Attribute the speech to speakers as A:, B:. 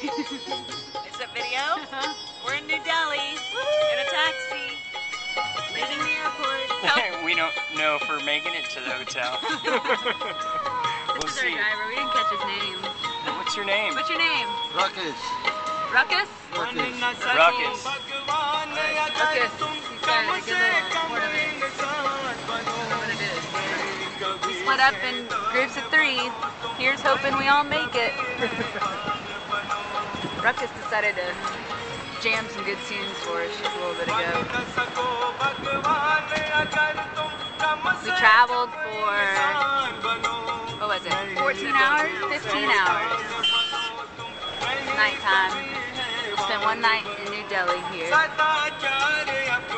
A: Is that video? We're in New Delhi in a taxi, leaving the airport.
B: We don't know if we're making it to the hotel. We'll
A: This is our
B: see.
A: driver. We didn't catch his name.
B: What's your name?
A: What's your name?
C: Ruckus.
A: Ruckus?
B: Ruckus.
A: Ruckus. He's got a good little ornament. I don't know what it is. We split up in groups of 3. Here's hoping we all make it. Ruckus decided to jam some good tunes for us just a little bit ago. We traveled for, what was it, 14 hours? 15 hours. It's nighttime. We spent one night in New Delhi here.